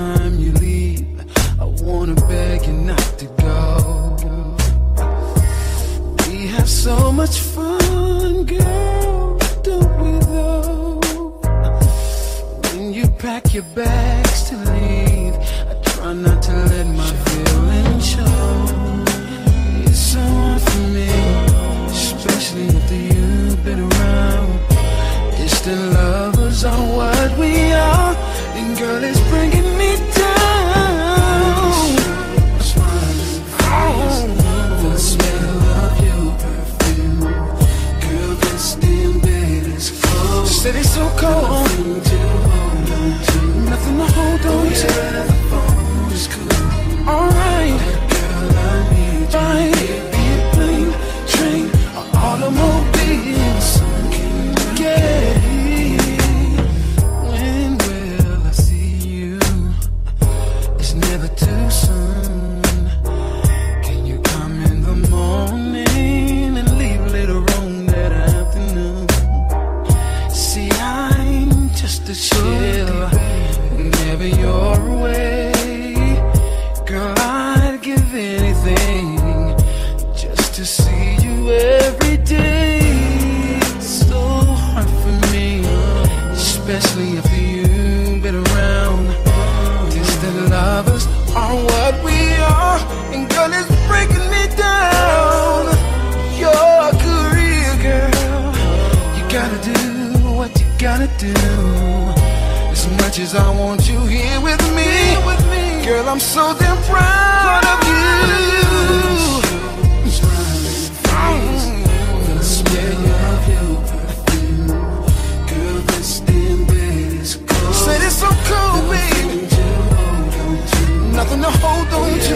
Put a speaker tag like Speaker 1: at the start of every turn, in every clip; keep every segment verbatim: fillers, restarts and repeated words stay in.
Speaker 1: time you leave, I wanna beg you not to go. We have so much fun, girl, don't we though? When you pack your bags to leave, I try not to let my feelings show. It's so hard for me, especially after you've been around. Distant lovers are what we are, and girl, it's bringing me down. Oh, the smell of your perfume, girl, this damn bed is cold. Said it's so cold, nothing to hold on to, nothing to hold on to. Yeah, the phone is cool. Alright, girl, I need you. Fine. Be it plane, train, or automobile. Sun can get. When will I see you? It's never too soon. Can you come in the morning and leave later on that afternoon? See, I'm just a chill whenever you're away. Girl, I'd give anything just to see you every day. It's so hard for me, especially if you've been around. Distant lovers are what we are, and girl, it's breaking me down. Your career, girl, you gotta do what you gotta do. As much as I want you here with me, girl, I'm so damn proud of you. The smell of your perfume, girl, this damn bed is cold. Said it's so cold, baby, nothing to hold on to.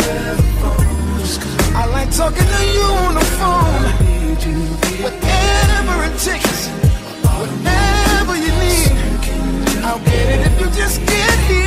Speaker 1: I like talking to you on the phone. Whatever it takes, whatever you need, I'll get it if you just get here.